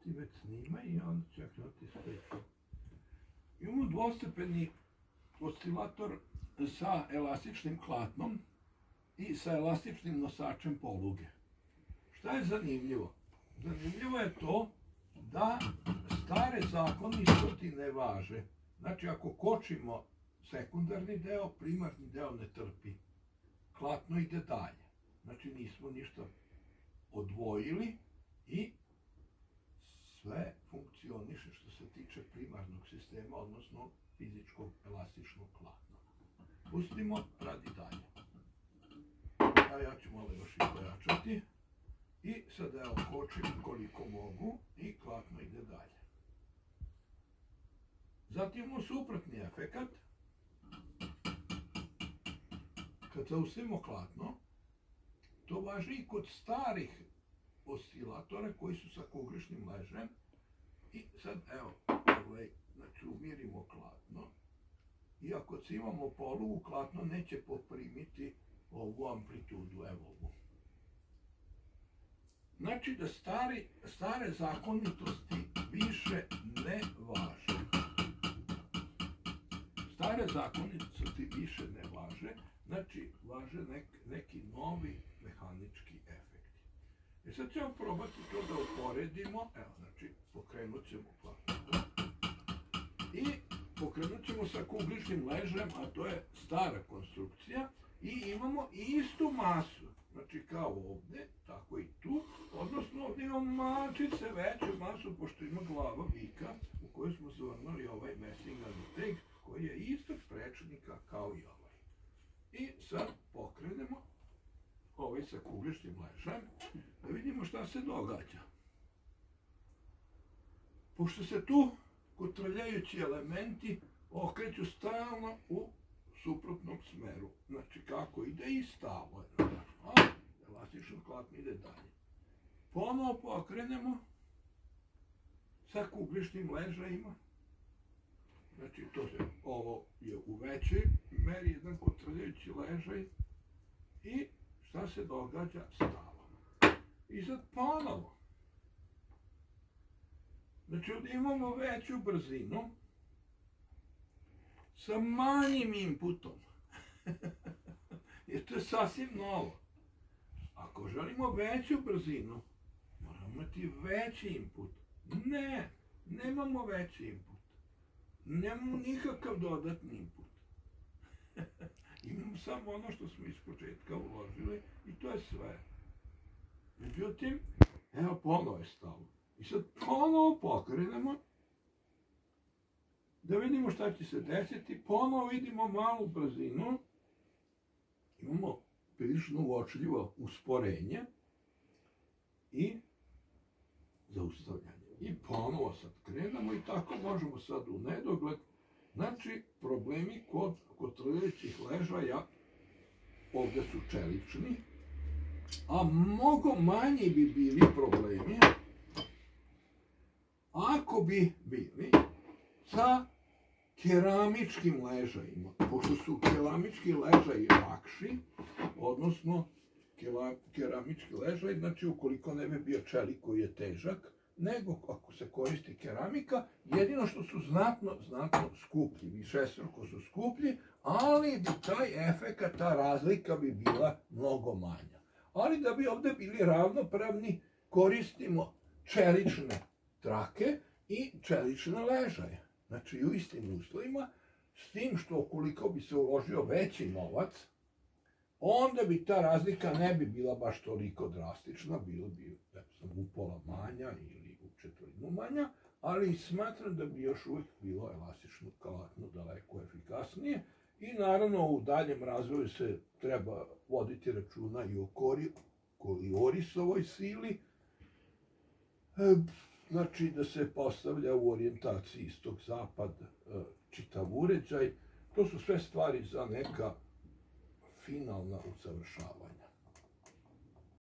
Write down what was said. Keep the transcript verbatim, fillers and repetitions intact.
ti već snima i onda će krenuti spet. Imamo dvostepeni oscilator sa elastičnim klatnom i sa elastičnim nosačem poluge. Šta je zanimljivo? Zanimljivo je to da stare zakoni isto ne važe. Znači, ako kočimo sekundarni deo, primarni deo ne trpi. Klatno ide dalje. Znači, nismo ništa odvojili i sve funkcioniše što se tiče primarnog sistema, odnosno fizičkog elastičnog klatna. Pustimo, radi dalje. A ja ću malo još i pojačati. I sad evo kočim koliko mogu i klatno ide dalje. Zatim imamo suprotni efekat. Kad zaustavimo klatno, to važi i kod starih oscilatora koji su sa kugličnim ležem. I sad evo, ovaj, znači umirimo klatno. I ako imamo polugu, klatno neće poprimiti ovu amplitudu, evo ovu. Znači da stari, stare zakonitosti više ne važe. Stare zakonitosti više ne važe, znači važe nek, neki novi mehanički efekti. I sad ćemo probati to da uporedimo. Evo, znači, pokrenut ćemo klatno. I pokrenut ćemo sa kugličnim ležem, a to je stara konstrukcija. I imamo istu masu. Znači kao ovdje, tako i tu. Odnosno ovdje imamo malčice veću masu, pošto ima glava vika u kojoj smo zavrnuli ovaj mesingani teg, koji je istog prečnika kao i ovaj. I sad pokrenemo ovaj sa kugličnim ležem, da vidimo šta se događa. Pošto se tu kotrljajući elementi okreću stalno u suprotnom smeru. Znači kako ide i stalo je. Elastično klatno ide dalje. Ponovo pokrenemo sa kugličnim ležajima. Znači to se, ovo je u većoj meri jedan kotrljajući ležaj. I šta se događa? Stalo. I sad ponovo. Znači ovdje imamo veću brzinu sa manjim inputom. Jer to je sasvim novo. Ako želimo veću brzinu, moramo imati veći input. Ne, nemamo veći input. Nemamo nikakav dodatni input. Imamo samo ono što smo iz početka uložili i to je sve. Međutim, evo ponovo je stalo. I sad ponovo pokrenemo da vidimo šta će se desiti. Ponovo vidimo malu brzinu. Imamo prilično uočljivo usporenje i zaustavljanje. I ponovo sad krenemo i tako možemo sad u nedogled. Znači, problemi kod kotrljajućih ležaja ovdje su čelični, a mnogo manji bi bili problemi ako bi bili sa keramičkim ležajima. Pošto su keramički ležaji lakši, odnosno keramički ležaj, znači ukoliko ne bi bio čelik koji je težak, nego ako se koristi keramika, jedino što su znatno, znatno skuplji, višestruko su skuplji, ali bi taj efekat, ta razlika bi bila mnogo manja. Ali da bi ovdje bili ravnopravni, koristimo čelične trake i čelične ležaje. Znači u istim uslovima, s tim što ukoliko bi se uložio veći novac, onda bi ta razlika ne bi bila baš toliko drastična, bilo bi u pola manja ili u četvrtinu manja, ali smatram da bi još uvijek bilo elastično klatno daleko efikasnije i naravno u daljem razvoju se treba voditi računa i o Coriolisovoj sili, znači da se postavlja u orijentaciji istok-zapad čitav uređaj. To su sve stvari za neka finalna usavršavanja.